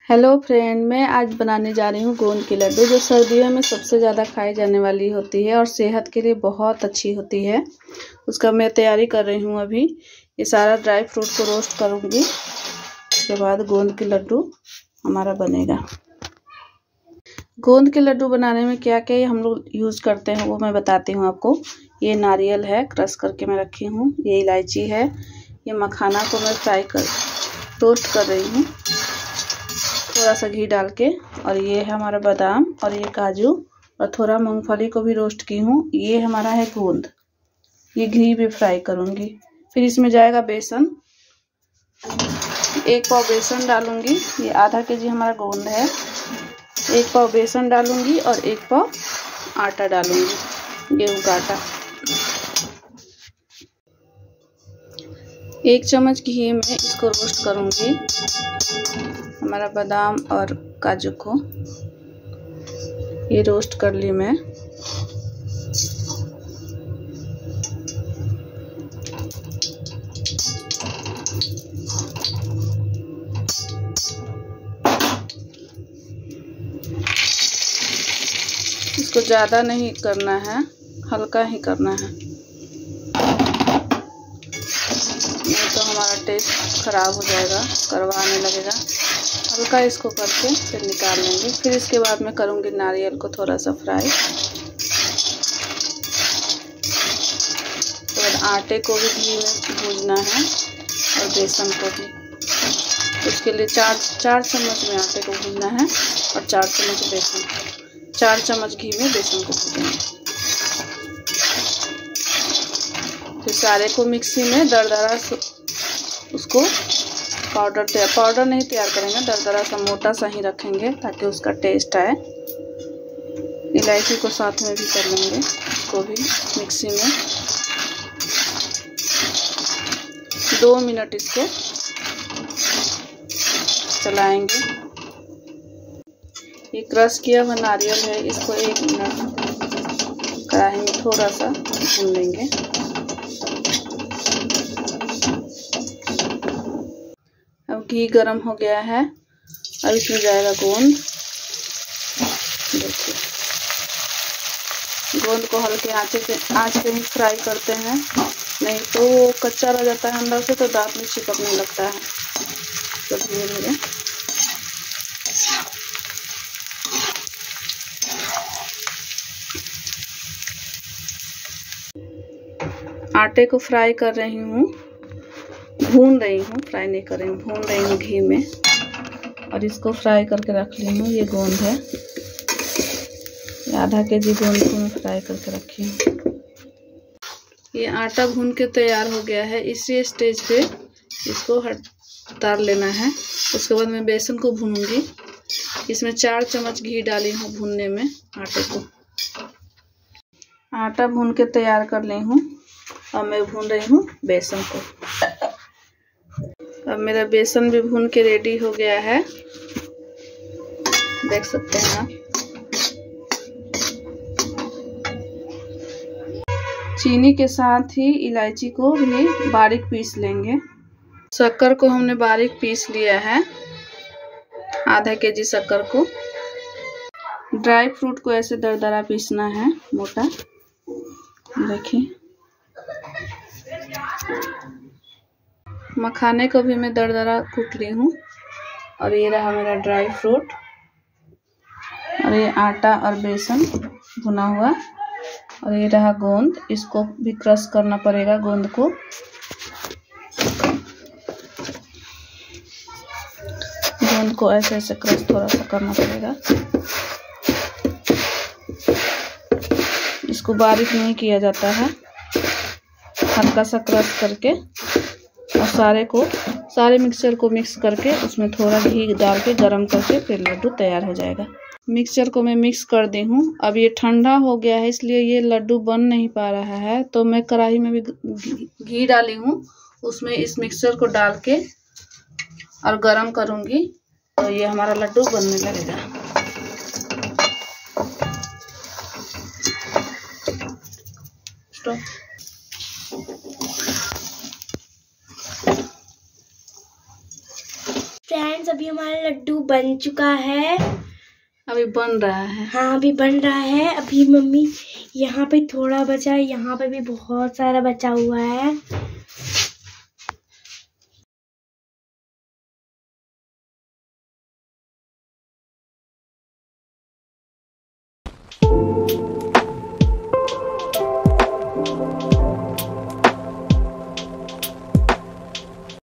Hello friend, मैं आज बनाने जा रही हूँ गोंद के लड्डू, जो सर्दियों में सबसे ज़्यादा खाई जाने वाली होती है और सेहत के लिए बहुत अच्छी होती है। उसका मैं तैयारी कर रही हूँ। अभी ये सारा ड्राई फ्रूट को रोस्ट करूँगी, उसके बाद गोंद के लड्डू हमारा बनेगा। गोंद के लड्डू बनाने में क्या क्या हम लोग यूज़ करते हैं वो मैं बताती हूँ आपको। ये नारियल है, क्रश करके मैं रखी हूँ। ये इलायची है। ये मखाना को मैं रोस्ट कर रही हूँ थोड़ा सा घी डाल के। और ये है हमारा बादाम और ये काजू और थोड़ा मूंगफली को भी रोस्ट की हूँ। ये हमारा है गोंद, ये घी भी फ्राई करूँगी। फिर इसमें जाएगा बेसन, 1 पाव बेसन डालूँगी। ये आधा केजी हमारा गोंद है। 1 पाव बेसन डालूँगी और 1 पाव आटा डालूँगी, गेहूँ का आटा। 1 चम्मच घी में इसको रोस्ट करूँगी, हमारा बादाम और काजू को। ये रोस्ट कर ली मैं। इसको ज़्यादा नहीं करना है, हल्का ही करना है, नहीं तो हमारा टेस्ट खराब हो जाएगा, कड़वा आने लगेगा। हल्का इसको करके फिर निकाल लेंगे। फिर इसके बाद मैं करूँगी नारियल को थोड़ा सा फ्राई। और आटे को भी घी में भूनना है और बेसन को भी। उसके लिए 4 चम्मच में आटे को भूनना है और 4 चम्मच बेसन, 4 चम्मच घी में बेसन को भूनेंगे। फिर सारे को मिक्सी में दरदरा उसको पाउडर नहीं तैयार करेंगे, दरदरा सा मोटा सा ही रखेंगे ताकि उसका टेस्ट आए। इलायची को साथ में भी कर लेंगे, इसको भी मिक्सी में 2 मिनट इसको चलाएंगे। ये क्रश किया हुआ नारियल है, इसको 1 मिनट कढ़ाई में थोड़ा सा भून लेंगे। अब घी गरम हो गया है, अब इसमें जाएगा गोंद। देखिए, गोंद को हल्के आंच पे ही फ्राई करते हैं, नहीं तो वो कच्चा रह जाता है अंदर से, तो दांत में चिपकने लगता है। तो धीरे धीरे आटे को फ्राई कर रही हूँ, भून रही हूँ, फ्राई नहीं कर रही हूँ, भून रही हूँ घी में। और इसको फ्राई करके रख ली हूँ। ये गोंद है, आधा केजी गोंद को मैं फ्राई करके रखी हूँ। ये आटा भून के तैयार हो गया है। इसी स्टेज पे इसको उतार लेना है। उसके बाद मैं बेसन को भूनूंगी। इसमें 4 चम्मच घी डाली हूँ भूनने में आटे को। आटा भून के तैयार कर ली हूँ। अब मैं भून रही हूँ बेसन को। अब मेरा बेसन भी भून के रेडी हो गया है, देख सकते हैं आप। चीनी के साथ ही इलायची को भी बारीक पीस लेंगे। शक्कर को हमने बारीक पीस लिया है, आधा केजी शक्कर को। ड्राई फ्रूट को ऐसे दरदरा पीसना है, मोटा। देखिए, मखाने को भी मैं दरदरा कूट ली हूँ। और ये रहा मेरा ड्राई फ्रूट, और ये आटा और बेसन भुना हुआ। और ये रहा गोंद, इसको भी क्रश करना पड़ेगा गोंद को। गोंद को ऐसे ऐसे क्रश थोड़ा सा करना पड़ेगा। इसको बारीक नहीं किया जाता है, हल्का सा क्रश करके। और सारे मिक्सचर को मिक्स करके उसमें थोड़ा घी डाल के गरम करके फिर लड्डू तैयार हो जाएगा। मिक्सचर को मैं मिक्स कर दी हूँ। अब ये ठंडा हो गया है, इसलिए ये लड्डू बन नहीं पा रहा है। तो मैं कढ़ाई में भी घी डाली हूँ, उसमें इस मिक्सचर को डाल के और गरम करूँगी, तो ये हमारा लड्डू बनने लगेगा। फ्रेंड्स अभी हमारा लड्डू बन चुका है। अभी बन रहा है। हाँ अभी बन रहा है। अभी मम्मी यहाँ पे थोड़ा बचा है, यहाँ पे भी बहुत सारा बचा हुआ है।